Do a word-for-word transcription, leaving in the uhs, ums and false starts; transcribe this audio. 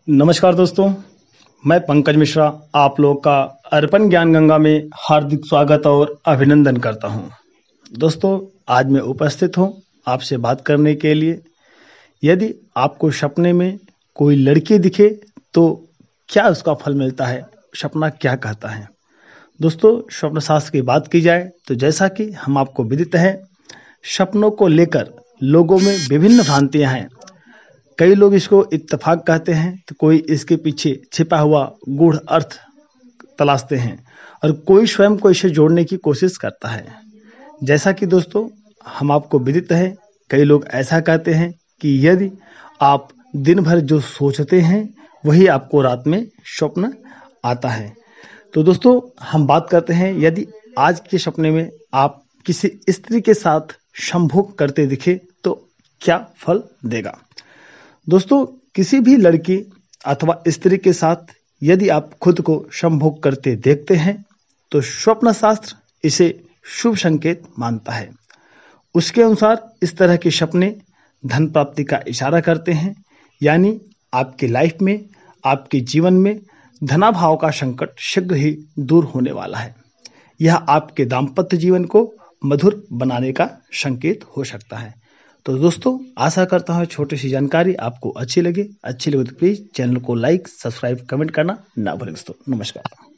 नमस्कार दोस्तों, मैं पंकज मिश्रा आप लोग का अर्पण ज्ञान गंगा में हार्दिक स्वागत और अभिनंदन करता हूं। दोस्तों, आज मैं उपस्थित हूं आपसे बात करने के लिए। यदि आपको सपने में कोई लड़की दिखे तो क्या उसका फल मिलता है, सपना क्या कहता है। दोस्तों, स्वप्न शास्त्र की बात की जाए तो जैसा कि हम आपको विदित है, सपनों को लेकर लोगों में विभिन्न भ्रांतियां हैं। कई लोग इसको इत्तेफाक कहते हैं तो कोई इसके पीछे छिपा हुआ गूढ़ अर्थ तलाशते हैं और कोई स्वयं को इसे जोड़ने की कोशिश करता है। जैसा कि दोस्तों हम आपको विदित है, कई लोग ऐसा कहते हैं कि यदि आप दिन भर जो सोचते हैं वही आपको रात में स्वप्न आता है। तो दोस्तों हम बात करते हैं, यदि आज के सपने में आप किसी स्त्री के साथ संभोग करते दिखे तो क्या फल देगा। दोस्तों, किसी भी लड़की अथवा स्त्री के साथ यदि आप खुद को संभोग करते देखते हैं तो स्वप्न शास्त्र इसे शुभ संकेत मानता है। उसके अनुसार इस तरह के सपने धन प्राप्ति का इशारा करते हैं, यानी आपकी लाइफ में, आपके जीवन में धनाभाव का संकट शीघ्र ही दूर होने वाला है। यह आपके दाम्पत्य जीवन को मधुर बनाने का संकेत हो सकता है। तो दोस्तों, आशा करता हूँ छोटी सी जानकारी आपको अच्छी लगे। अच्छी लगे तो प्लीज़ चैनल को लाइक, सब्सक्राइब, कमेंट करना ना भूलें। दोस्तों, नमस्कार।